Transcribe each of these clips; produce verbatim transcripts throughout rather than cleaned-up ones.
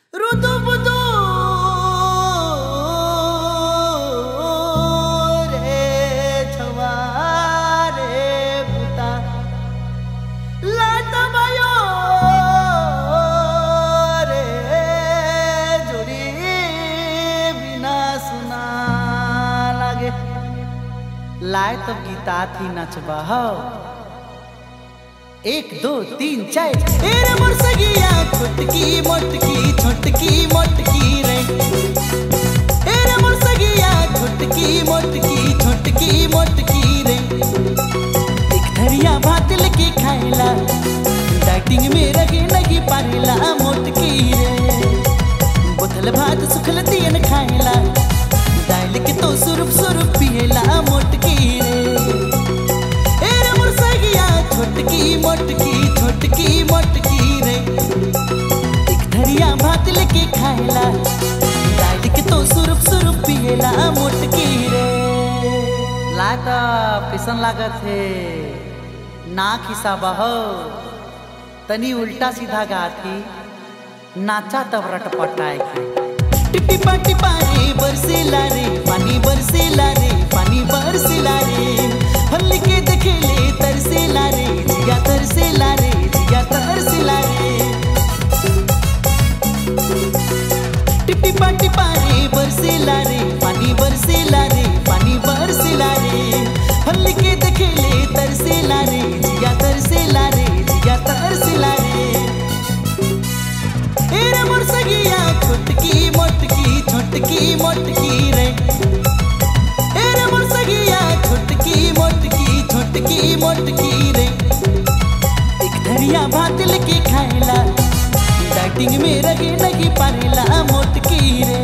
रुदु बुदु रे छवा रे पुता लाता बायो रे जोड़ी बिना सुना लागे लाए तो गीता थी नचबा हो। एक दो तीन चार तेरे मुर्सगिया छुटकी मोटकी छोटकी मोटकी रे तेरे मुर्सगिया छुटकी मोटकी छोटकी मोटकी रे एक धरिया भात लेके खाएला डाइटिंग में रगे नहीं पारेला मोटकी रे बोतल भात सुखल तीन खाएला डाइल के तो सुरुप सुरुप पिएला मोटकी रे छोटकी मोटकी छोटकी मोटकी रे एक धरिया भात लेके खाएला डाइल के तो सुरुप सुरुप पिएला मोटकी रे लाता पिसन लागत है नाक हिसाबा हो तनी उल्टा सीधा गाती नाचा तब रटपटाए टिपी पाटी पानी बरसेला रे पानी बरसेला रे पानी बरसेला रे हल्ली के देखेले तरसेला रे जिया तरसेला रे जिया तरसेला रे टिपी पाटी पानी बरसेला रे पानी बरसेला रे पानी बरसेला रे हल्ली के देखेले तरसेला रे जिया तरसेला रे जिया तरसेला रे एरे मुर्सगिया छोटकी मोटकी छोटकी मोटकी रे एरे मुर्सगिया छोटकी मोटकी छोटकी मोटकी रे एक धरिया भात लेके खाएला डाइटिंग में रगे नहीं पारेला मोटकी रे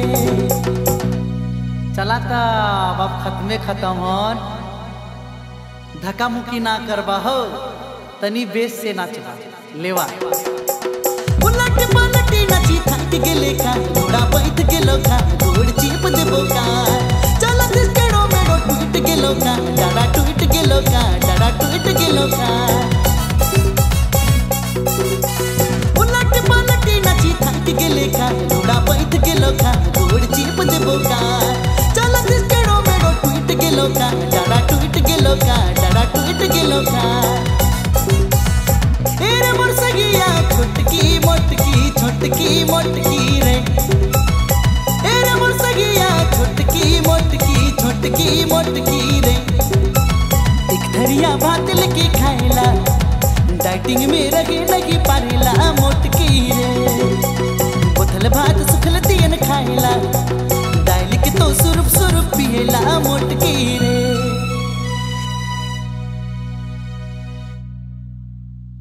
चला ता अब खत्मे खत्म होन धक्का मुक्की ना करबा हो तनी बेस से नाचबा लेवा उलट पलटी नाची थक गेले का घोड़ा बैठ गेलो का घोड़ चीप देबो का चला दिस केड़ो मेड़ो टूट गेलो का डाड़ा टूट गेलो का डाड़ा टूट गेलो का उलट पलटी नाची थक गेले का घोड़ा बैठ गेलो का घोड़ चीप देबो का चला दिस केड़ो मेड़ो टूट गेलो का डाड़ा टूट गेलो का डाड़ा टूट गेलो का एरे मुर्सगिया छोटकी मोटकी छोटकी मोटकी रे एरे मुर्सगिया छोटकी मोटकी छोटकी मोटकी रे एक धरिया भात लेके खाएला डाइटिंग में रगे नहीं पारेला मोटकी रे बोतल भात सुखल तीन खाएला डाइल के तो सुरुप सुरुप पिएला मोटकी रे।